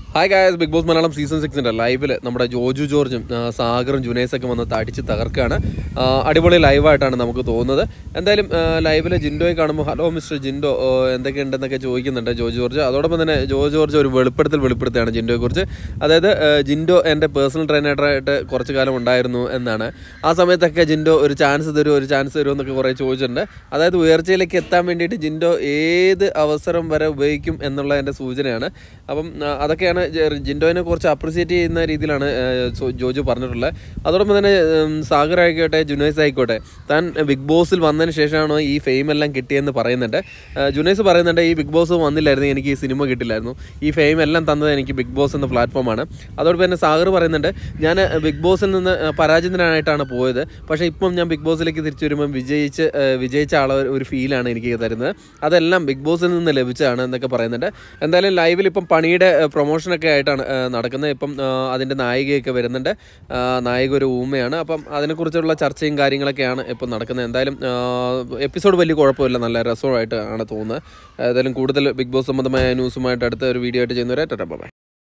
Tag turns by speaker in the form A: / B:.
A: Hi guys, Bigg Boss Malayalam season 6 ലൈവിൽ നമ്മുടെ ജോജു ജോർജും സാഗറും ജുനൈസൊക്കെ വന്ന് അടിച്ച് തകർക്കുകയാണ്. അടിപൊളി ലൈവായിട്ടാണ് നമുക്ക് തോന്നുന്നത്. എന്തായാലും ലൈവിൽ ജിൻഡോയെ കാണുമ്പോൾ ഹലോ മിസ്റ്റർ ജിൻഡോ എന്തൊക്കെയുണ്ടെന്നൊക്കെ ചോദിക്കുന്നുണ്ട് ജോജു ജോർജ്. അതോടൊപ്പം തന്നെ ജോജു ജോർജ് ഒരു വെളിപ്പെടുത്തുകയാണ് ജിൻഡോയെക്കുറിച്ച്. അതായത് ജിൻഡോ എൻ്റെ പേഴ്സണൽ ട്രെയിനറായിട്ട് കുറച്ച് കാലം ഉണ്ടായിരുന്നു എന്നാണ്. ആ സമയത്തൊക്കെ ജിൻഡോ ഒരു ചാൻസ് തരുമോ എന്നൊക്കെ കുറേ ചോദിച്ചിട്ടുണ്ട്. അതായത് ഉയർച്ചയിലേക്ക് എത്താൻ വേണ്ടിയിട്ട് ജിൻഡോ ഏത് അവസരം വരെ ഉപയോഗിക്കും എന്നുള്ളതിൻ്റെ സൂചനയാണ്. അപ്പം അതൊക്കെയാണ് ജിൻഡോനെ കുറച്ച് അപ്രിസിയേറ്റ് ചെയ്യുന്ന രീതിയിലാണ് ജോജു പറഞ്ഞിട്ടുള്ളത്. അതോടൊപ്പം തന്നെ സാഗർ ആയിക്കോട്ടെ ജുനൈസ് ആയിക്കോട്ടെ, താൻ ബിഗ് ബോസിൽ വന്നതിന് ശേഷമാണ് ഈ ഫെയിം എല്ലാം കിട്ടിയെന്ന് പറയുന്നുണ്ട്. ജുനൈസ് പറയുന്നുണ്ട്, ഈ ബിഗ് ബോസ് വന്നില്ലായിരുന്നു എനിക്ക് ഈ സിനിമ കിട്ടില്ലായിരുന്നു, ഈ ഫെയിം എല്ലാം തന്നത് എനിക്ക് ബിഗ് ബോസ് എന്ന പ്ലാറ്റ്ഫോമാണ്. അതോടൊപ്പം തന്നെ സാഗർ പറയുന്നുണ്ട്, ഞാൻ ബിഗ് ബോസിൽ നിന്ന് പരാജിതനായിട്ടാണ് പോയത്, പക്ഷേ ഇപ്പം ഞാൻ ബിഗ് ബോസിലേക്ക് തിരിച്ചു വരുമ്പം വിജയിച്ച ഒരു ഫീലാണ് എനിക്ക് തരുന്നത്, അതെല്ലാം ബിഗ് ബോസിൽ നിന്ന് ലഭിച്ചതാണ് എന്നൊക്കെ പറയുന്നുണ്ട്. എന്തായാലും ലൈവിൽ ഇപ്പം പണിയുടെ പ്രൊമോഷനൊക്കെ ആയിട്ടാണ് നടക്കുന്നത്. ഇപ്പം അതിൻ്റെ നായികയൊക്കെ വരുന്നുണ്ട്. നായിക ഒരു ഊമയാണ്. അപ്പം അതിനെക്കുറിച്ചുള്ള ചർച്ചയും കാര്യങ്ങളൊക്കെയാണ് ഇപ്പം നടക്കുന്നത്. എന്തായാലും എപ്പിസോഡ് വലിയ കുഴപ്പമില്ല, നല്ല രസമായിട്ട് ആണ് തോന്നുന്നത്. ഏതായാലും കൂടുതൽ ബിഗ് ബോസ് സംബന്ധമായ ന്യൂസുമായിട്ട് അടുത്ത ഒരു വീഡിയോ ആയിട്ട് ചെയ്യുന്നവരെ ടാറ്റാ ബൈ.